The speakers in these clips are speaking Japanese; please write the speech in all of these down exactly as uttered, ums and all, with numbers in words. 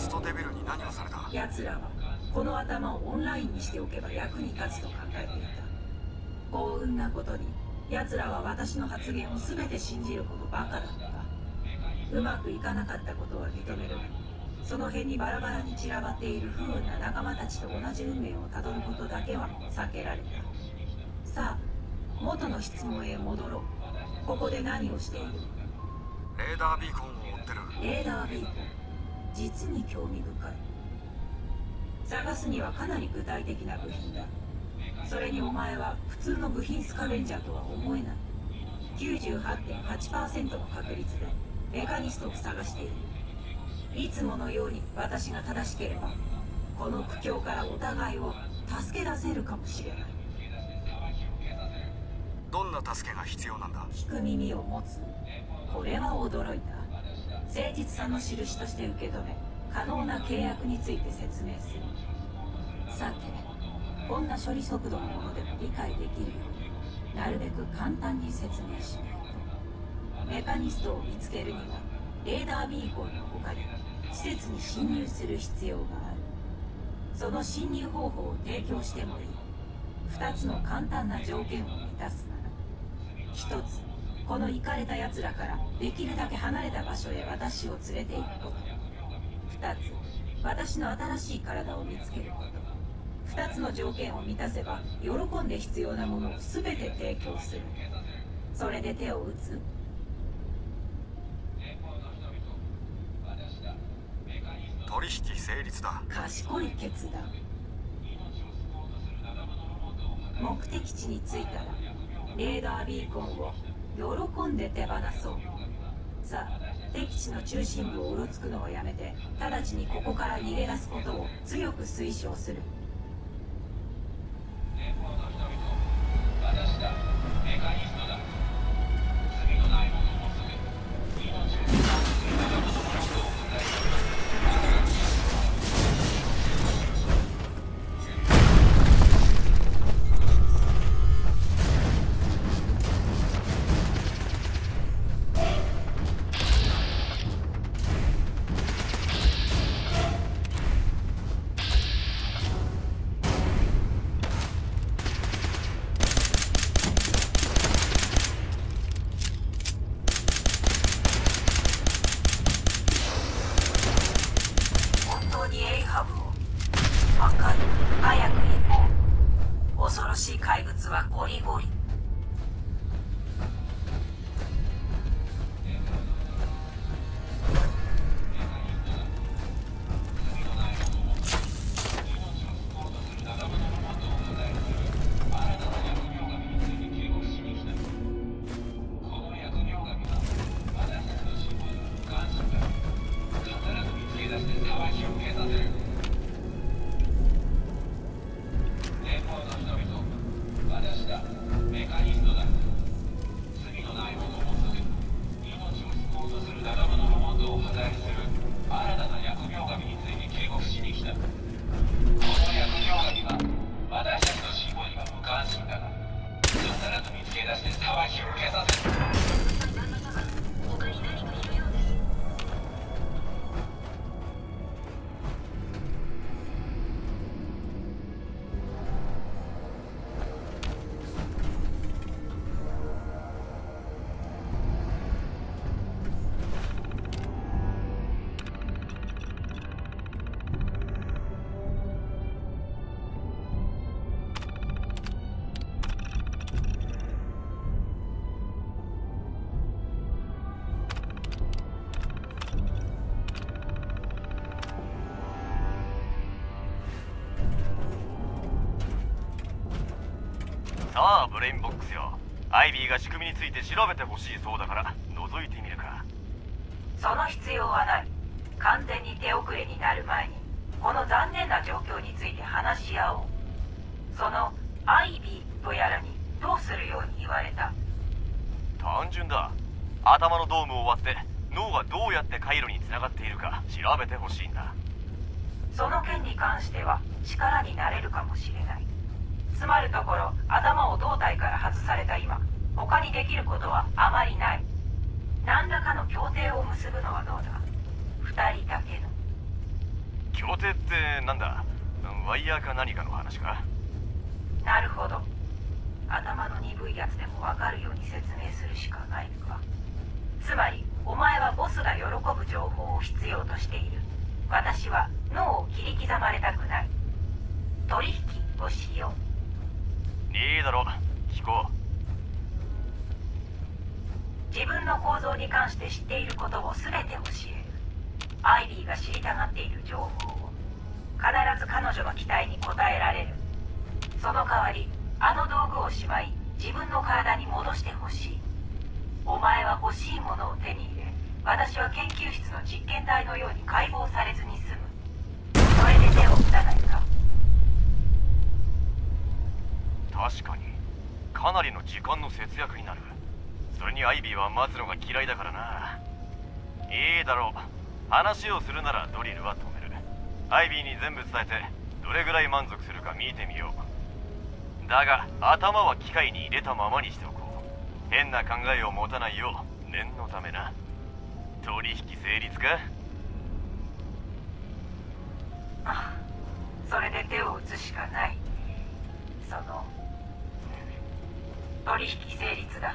ストデビルに何をされた？ 奴らはこの頭をオンラインにしておけば役に立つと考えていた。幸運なことに奴らは私の発言を全て信じるほどバカだった。うまくいかなかったことは認めるが、その辺にバラバラに散らばっている不運な仲間たちと同じ運命をたどることだけは避けられた。さあ、元の質問へ戻ろう。ここで何をしている？ レーダービーコンを追ってる。 レーダービーコン、実に興味深い。探すにはかなり具体的な部品だ。それにお前は普通の部品スカレンジャーとは思えない。 きゅうじゅうはちてんはちパーセント の確率でメカニストを探している。いつものように私が正しければこの苦境からお互いを助け出せるかもしれない。 どんな助けが必要なんだ？ 聞く耳を持つ。これは驚いた。誠実さの印として受け止め、可能な契約について説明する。さて、こんな処理速度のものでも理解できるようになるべく簡単に説明しないと。メカニストを見つけるにはレーダービーコンの他に施設に侵入する必要がある。その侵入方法を提供してもいい。ふたつの簡単な条件を満たすなら、ひとつ、このイカれた奴らからできるだけ離れた場所へ私を連れて行くこと。ふたつ、私の新しい体を見つけること。ふたつの条件を満たせば喜んで必要なものを全て提供する。それで手を打つ？ 取引成立だ。 賢い決断。目的地に着いたらレーダービーコンを喜んで手放そう。さあ、敵地の中心部をうろつくのをやめて直ちにここから逃げ出すことを強く推奨する。 私だ、メカニストだ。罪のない者もすぐ命を救うただもののことを考える。 さあブレインボックスよ、アイビーが仕組みについて調べてほしいそうだから覗いてみるか。 その必要はない。完全に手遅れになる前にこの残念な状況について話し合おう。そのアイビーとやらにどうするように言われた？ 単純だ。頭のドームを割って脳がどうやって回路につながっているか調べてほしいんだ。 その件に関しては力になれるかもしれない。つまるところ頭を胴体から外された今、他にできることはあまりない。何らかの協定を結ぶのはどうだ？二人だけの。 協定ってなんだ？ワイヤーか何かの話か？ なるほど。頭の鈍いやつでも分かるように説明するしかないか。つまりお前はボスが喜ぶ情報を必要としている。私は脳を切り刻まれたくない。取引をしよう。 いいだろう、聞こう。 自分の構造に関して知っていることを全て教える。アイビーが知りたがっている情報を必ず彼女の期待に応えられる。その代わりあの道具をしまい自分の体に戻してほしい。お前は欲しいものを手に入れ、私は研究室の実験台のように解剖されずに済む。それで手を打たないか？ 確かにかなりの時間の節約になる。それにアイビーは待つのが嫌いだからな。いいだろう、話をするならドリルは止める。アイビーに全部伝えてどれぐらい満足するか見てみよう。だが頭は機械に入れたままにしておこう。変な考えを持たないよう念のためな。取引成立か？ ああ、それで手を打つしかない。その取引成立だ。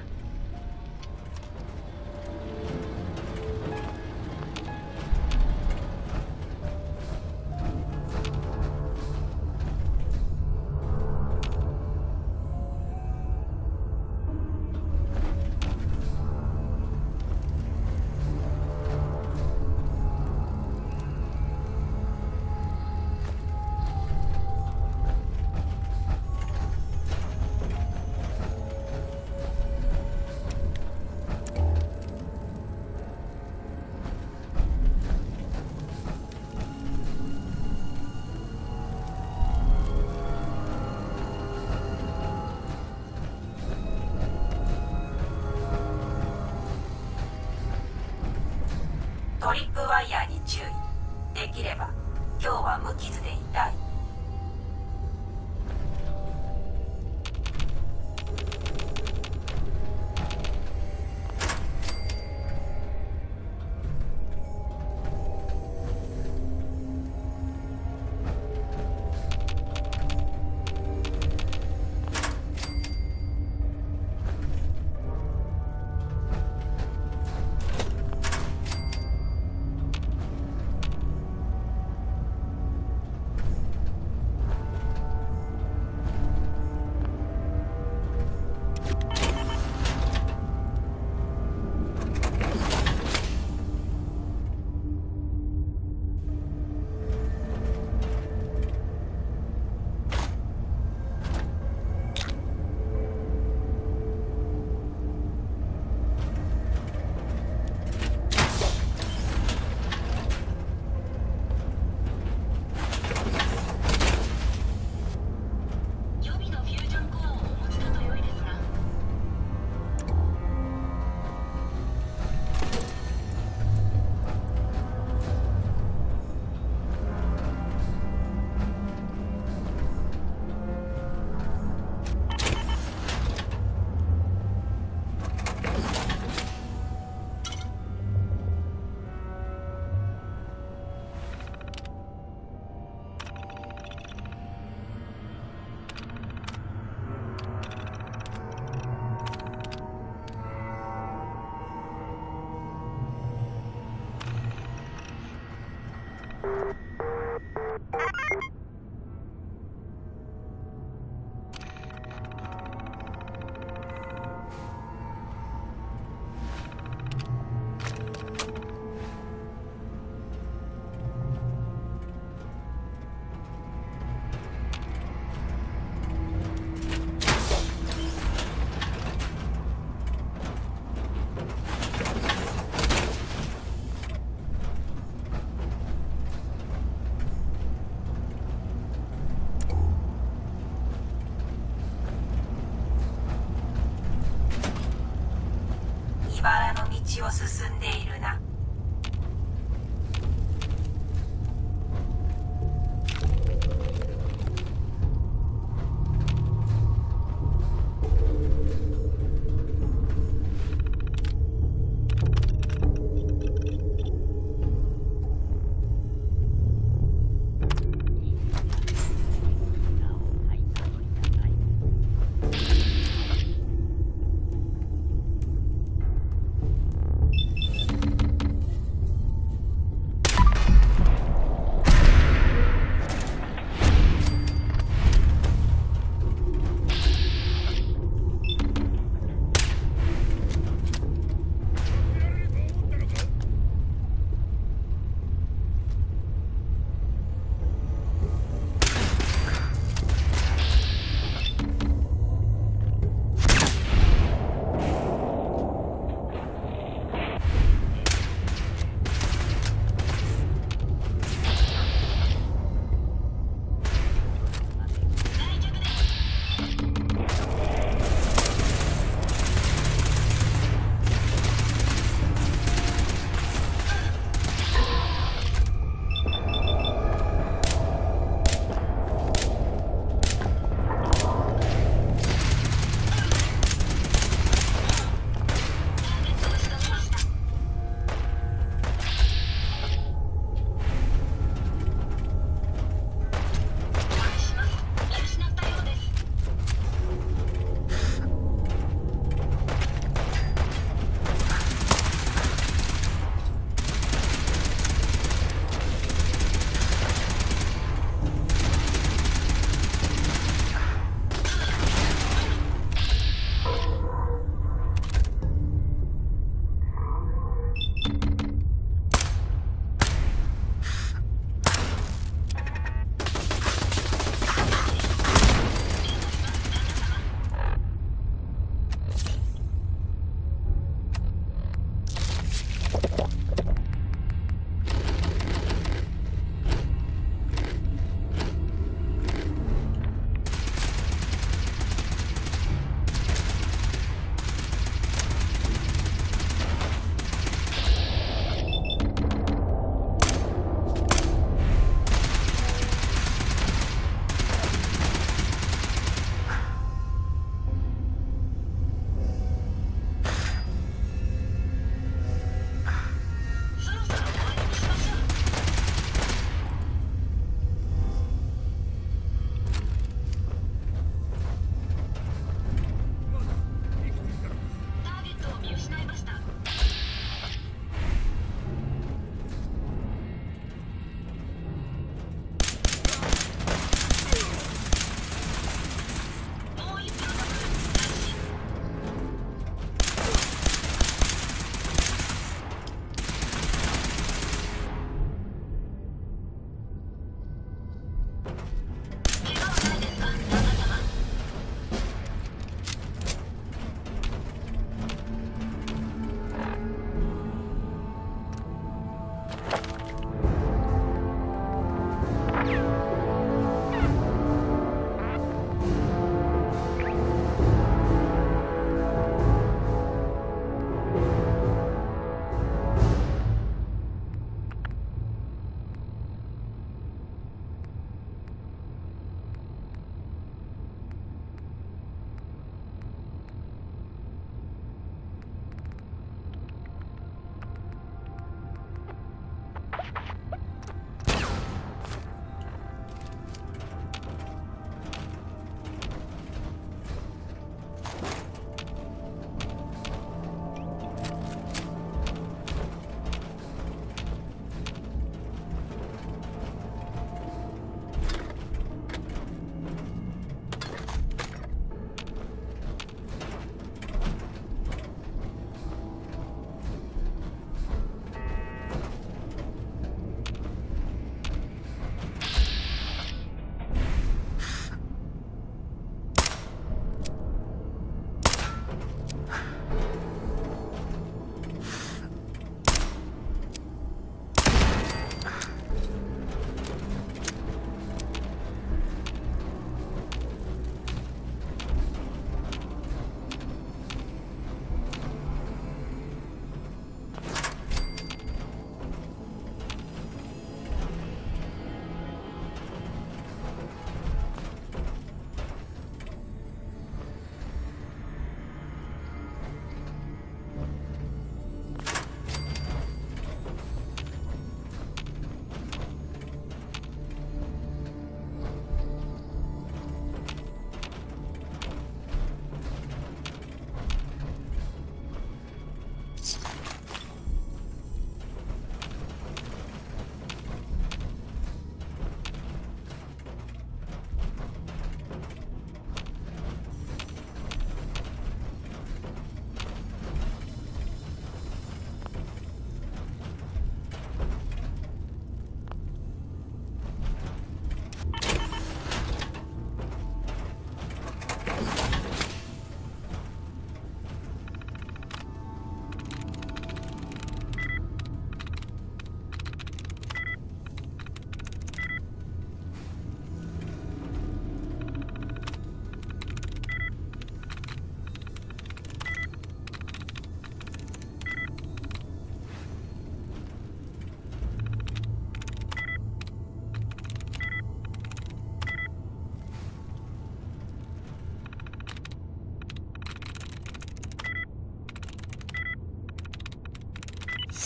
トリップワイヤーに注意。できれば今日は無傷でいたい。茨の道を進んでいるな。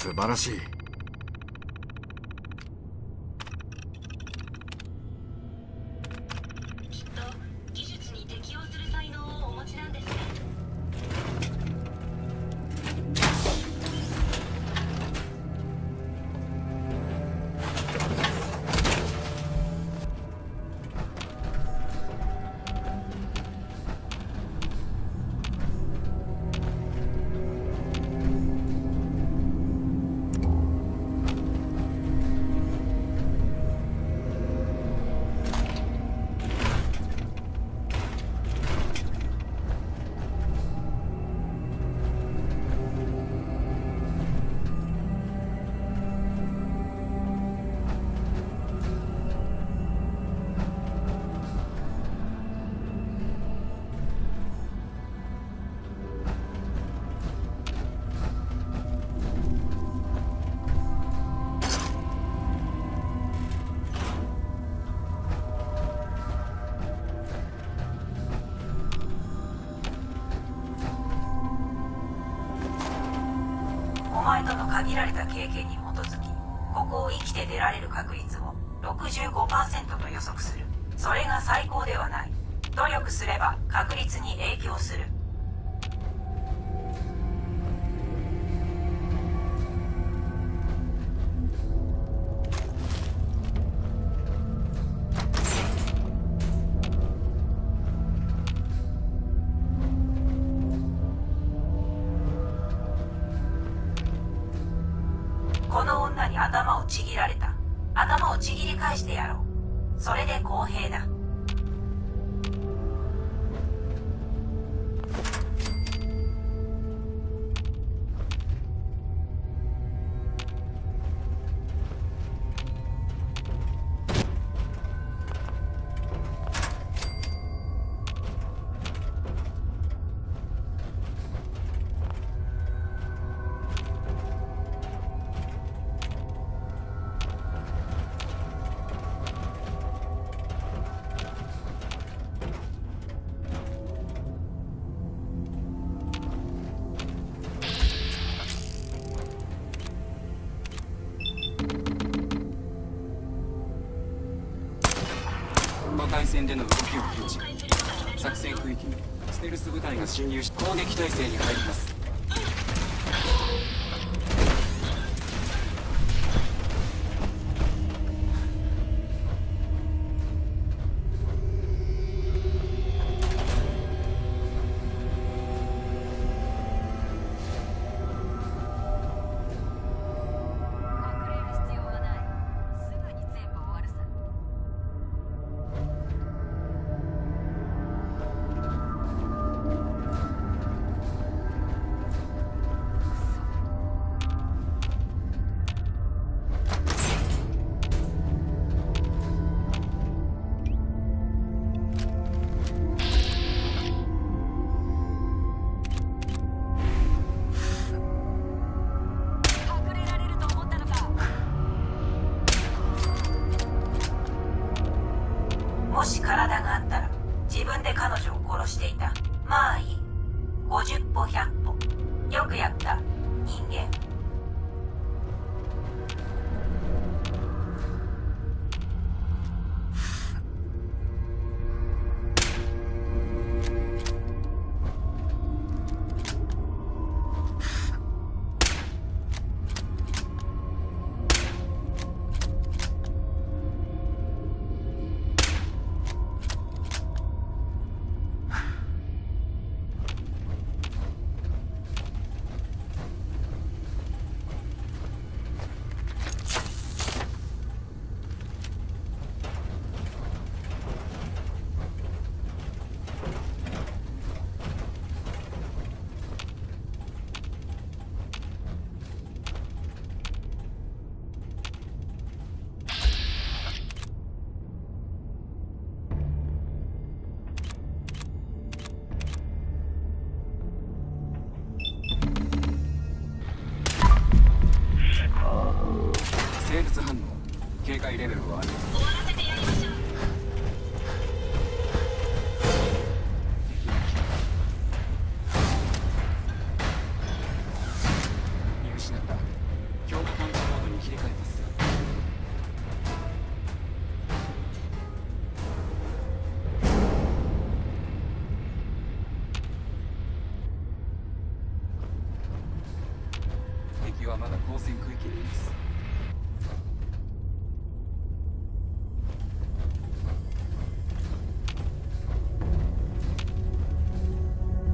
素晴らしい。 きっと技術に適応する才能をお持ちなんですね。 お前との限られた経験に基づき、ここを生きて出られる確率を ろくじゅうごパーセント と予測する。それが最高ではない。努力すれば確率に影響する。この女に頭をちぎられた。頭をちぎり返してやろう。それで公平だ。 破壊線での動きを封じ、作戦区域にステルス部隊が侵入し攻撃態勢に入ります。もし体があったら自分で彼女を殺していた。まあいい。ごじゅっぽひゃっぽ。よくやった人間。生物反応、警戒レベルを上げる。 終わらせてやりましょう。 見失った。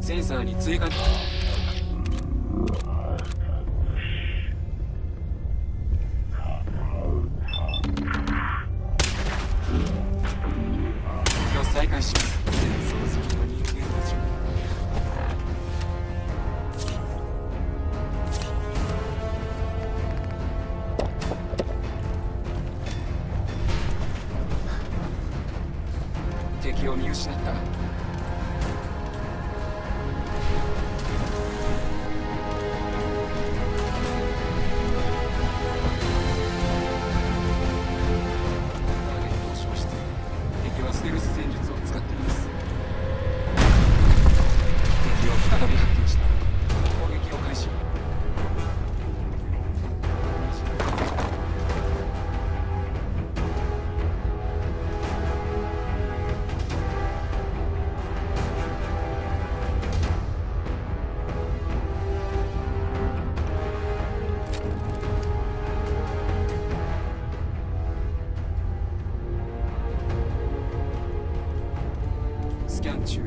センサーに追加。再開します。戦争するの人間たちも敵を見失った。敵はステルス戦術を使っています。敵を再び発見した。攻撃を開始。スキャン中。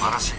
晴らしい。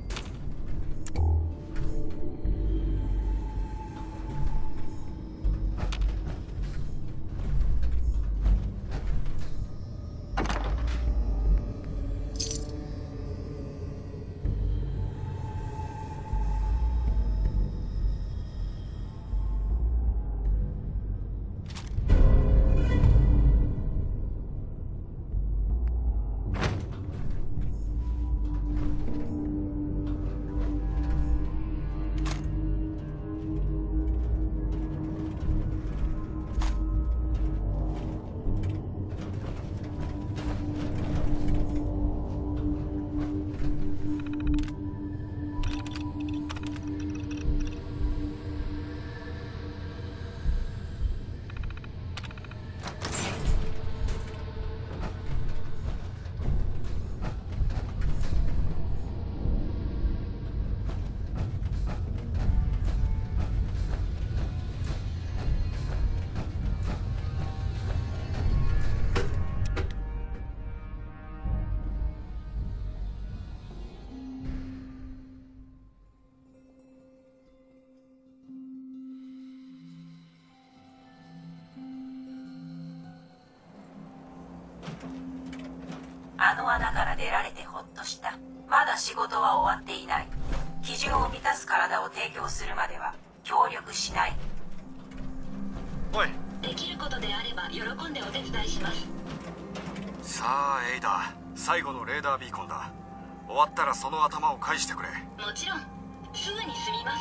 あの穴から出られてほっとした。まだ仕事は終わっていない。基準を満たす体を提供するまでは協力しない。 おい、 できることであれば喜んでお手伝いします。 さあエイダ、最後のレーダービーコンだ。終わったらその頭を返してくれ。 もちろんすぐに済みます。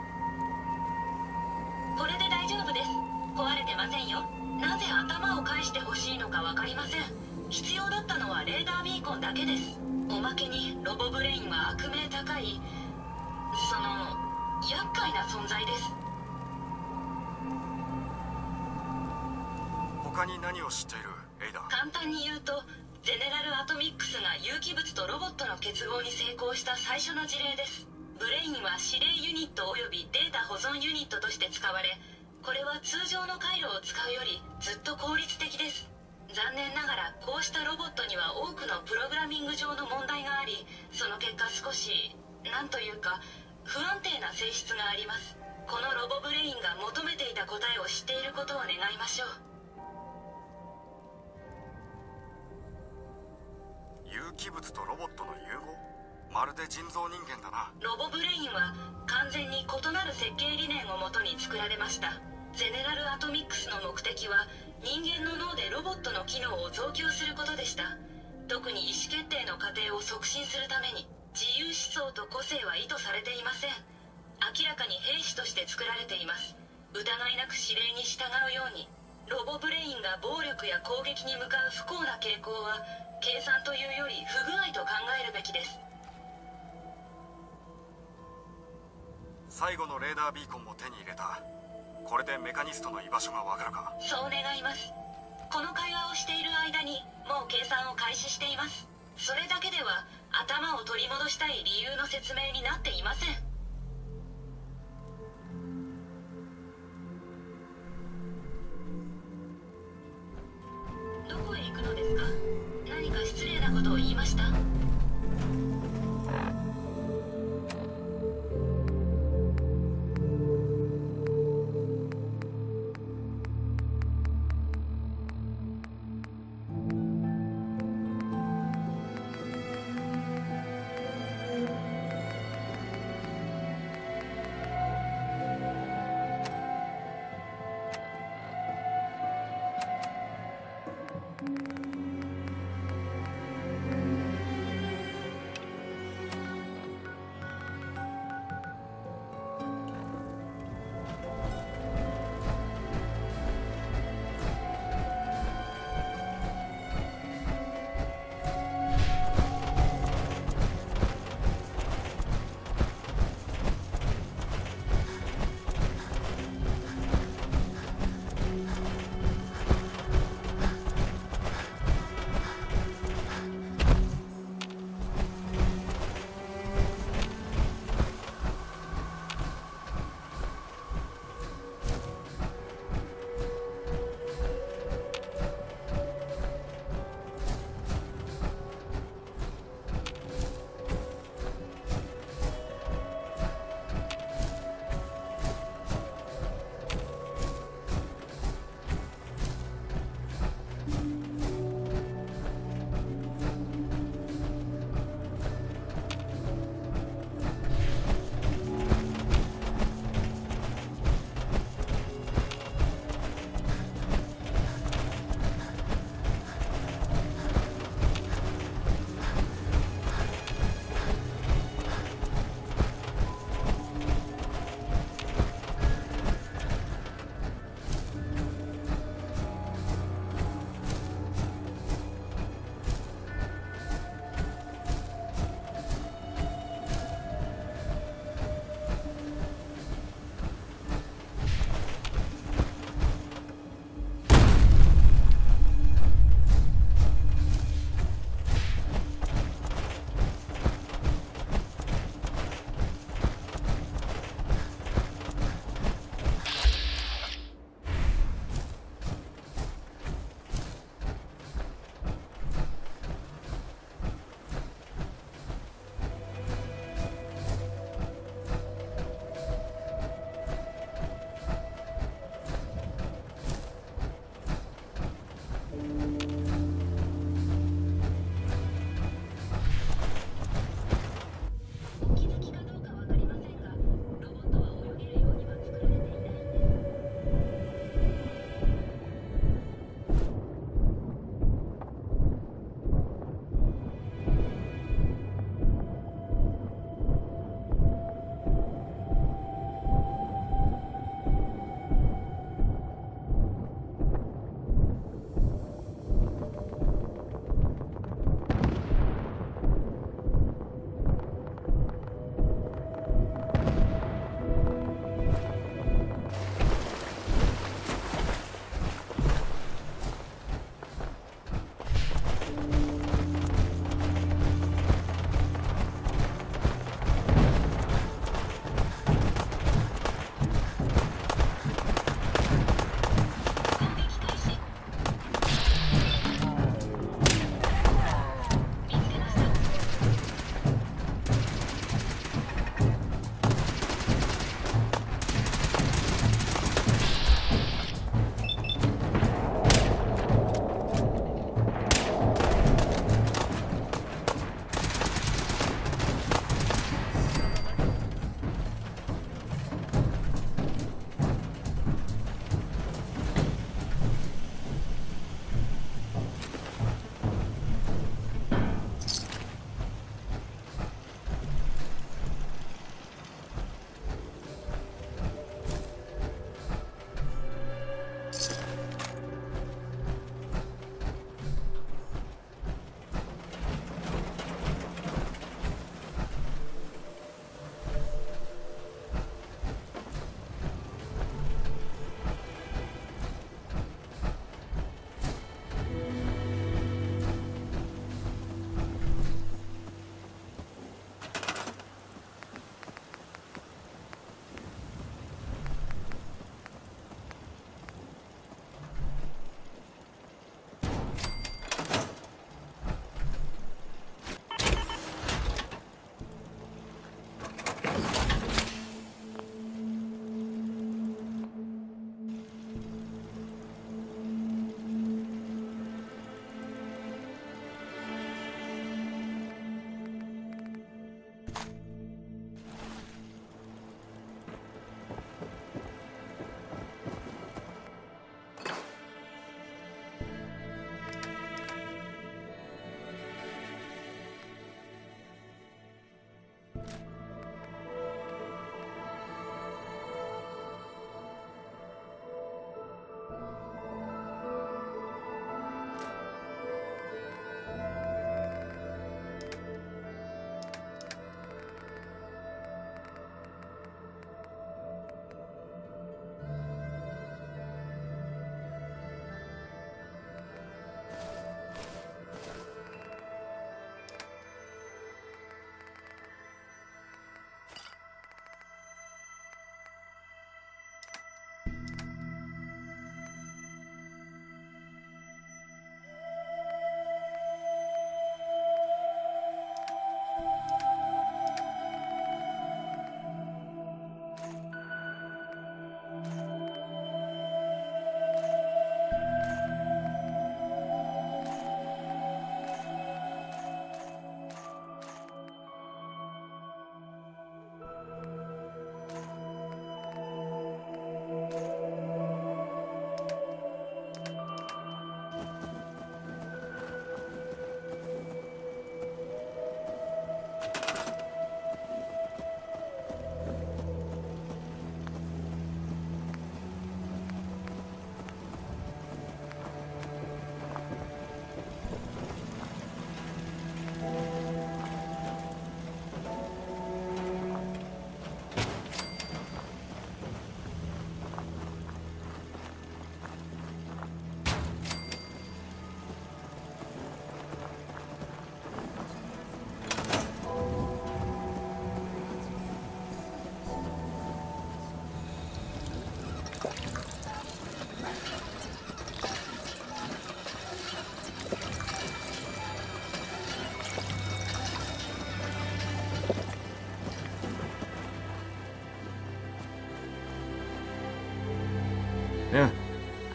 これで大丈夫です。壊れてませんよ。なぜ頭を返してほしいのか分かりません。必要だったのはレーダービーコンだけです。おまけにロボブレインは悪名高い、その厄介な存在です。 他に何を知っているエイダ？ 簡単に言うと、ゼネラルアトミックスが有機物とロボットの結合に成功した最初の事例です。ブレインは指令ユニットおよびデータ保存ユニットとして使われ、これは通常の回路を使うよりずっと効率的です。残念ながらこうしたロボットには多くのプログラミング上の問題があり、その結果少しなんというか不安定な性質があります。このロボブレインが求めていた答えを知っていることを願いましょう。 有機物とロボットの融合？まるで人造人間だな。 ロボブレインは完全に異なる設計理念をもとに作られました。ゼネラルアトミックスの目的は人間の脳でロボットの機能を増強することでした。特に意思決定の過程を促進するために自由思想と個性は意図されていません。明らかに兵士として作られています。疑いなく指令に従うように。ロボブレインが暴力や攻撃に向かう不幸な傾向は計算というより不具合と考えるべきです。 最後のレーダービーコンも手に入れた。これでメカニストの居場所がわかるか？ そう願います。この会話をしている間にもう計算を開始しています。それだけでは頭を取り戻したい理由の説明になっていません。どこへ行くのですか？何か失礼なことを言いました？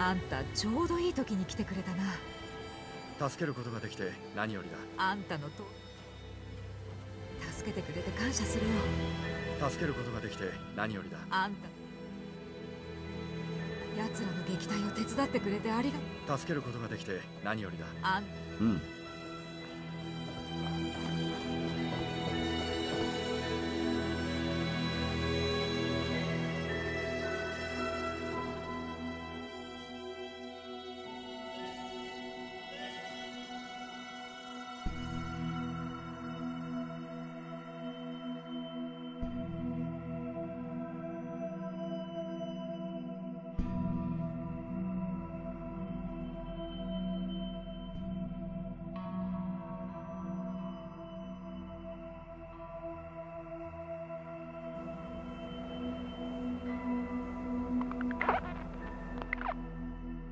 あんたちょうどいい時に来てくれたな。 助けることができて何よりだ。 あんたのと助けてくれて感謝するよ。 助けることができて何よりだ。 あんた奴らの撃退を手伝ってくれてありが助けることができて何よりだ。 あんうん。